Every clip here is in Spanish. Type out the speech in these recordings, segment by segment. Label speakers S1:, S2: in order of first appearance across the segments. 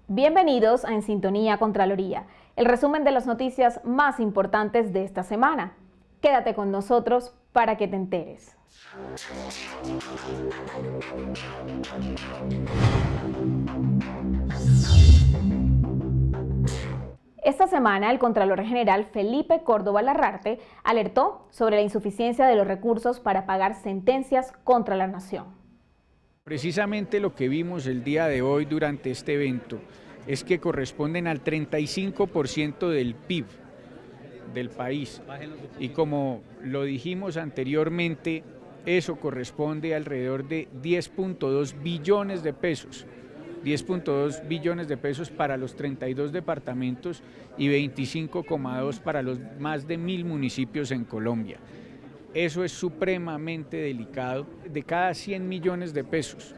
S1: Bienvenidos a En Sintonía Contraloría, el resumen de las noticias más importantes de esta semana. Quédate con nosotros para que te enteres. Esta semana, el Contralor General Felipe Córdoba Larrarte alertó sobre la insuficiencia de los recursos para pagar sentencias contra la nación.
S2: Precisamente lo que vimos el día de hoy durante este evento es que corresponden al 35% del PIB del país. Y como lo dijimos anteriormente, eso corresponde a alrededor de 10.2 billones de pesos. 10.2 billones de pesos para los 32 departamentos y 25,2 para los más de 1.000 municipios en Colombia. Eso es supremamente delicado. De cada 100 millones de pesos,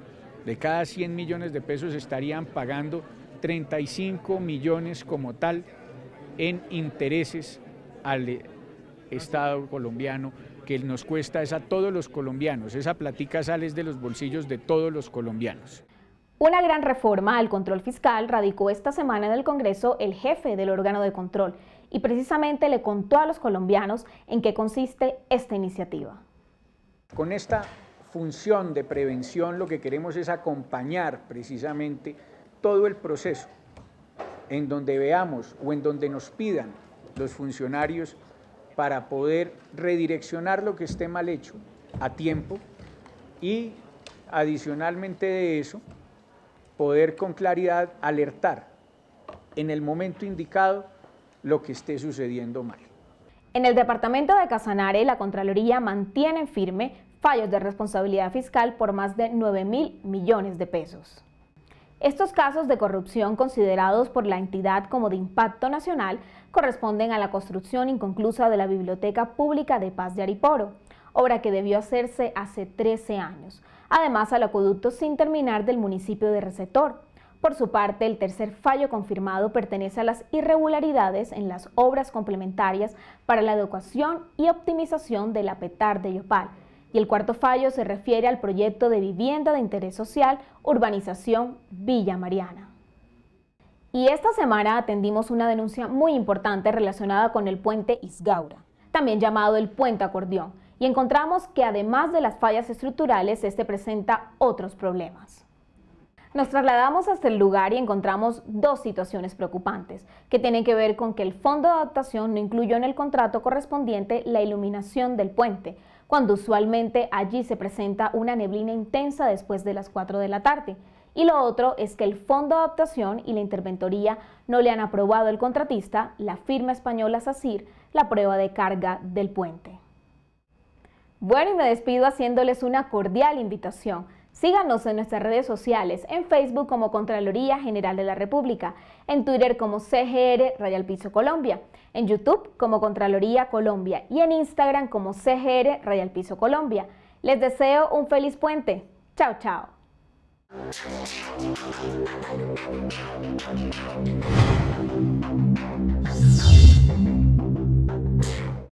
S2: estarían pagando 35 millones como tal en intereses al Estado colombiano, que nos cuesta es a todos los colombianos. Esa platica sale de los bolsillos de todos los colombianos.
S1: Una gran reforma al control fiscal radicó esta semana en el Congreso el jefe del órgano de control y precisamente le contó a los colombianos en qué consiste esta iniciativa.
S2: Con esta función de prevención lo que queremos es acompañar precisamente todo el proceso en donde veamos o en donde nos pidan los funcionarios para poder redireccionar lo que esté mal hecho a tiempo y adicionalmente de eso poder con claridad alertar en el momento indicado lo que esté sucediendo mal.
S1: En el departamento de Casanare, la Contraloría mantiene firme fallos de responsabilidad fiscal por más de 9.000 millones de pesos. Estos casos de corrupción considerados por la entidad como de impacto nacional corresponden a la construcción inconclusa de la Biblioteca Pública de Paz de Ariporo, obra que debió hacerse hace 13 años, además al acueducto sin terminar del municipio de Recetor. Por su parte, el tercer fallo confirmado pertenece a las irregularidades en las obras complementarias para la adecuación y optimización de la Petar de Yopal, y el cuarto fallo se refiere al proyecto de vivienda de interés social Urbanización Villa Mariana. Y esta semana atendimos una denuncia muy importante relacionada con el puente Isgaura, también llamado el puente acordeón, y encontramos que además de las fallas estructurales, este presenta otros problemas. Nos trasladamos hasta el lugar y encontramos dos situaciones preocupantes, que tienen que ver con que el Fondo de Adaptación no incluyó en el contrato correspondiente la iluminación del puente, cuando usualmente allí se presenta una neblina intensa después de las 4 de la tarde. Y lo otro es que el Fondo de Adaptación y la Interventoría no le han aprobado al contratista, la firma española SACIR, la prueba de carga del puente. Bueno, y me despido haciéndoles una cordial invitación. Síganos en nuestras redes sociales, en Facebook como Contraloría General de la República, en Twitter como CGR_Colombia, en YouTube como Contraloría Colombia y en Instagram como CGR_Colombia. Les deseo un feliz puente. Chao, chao.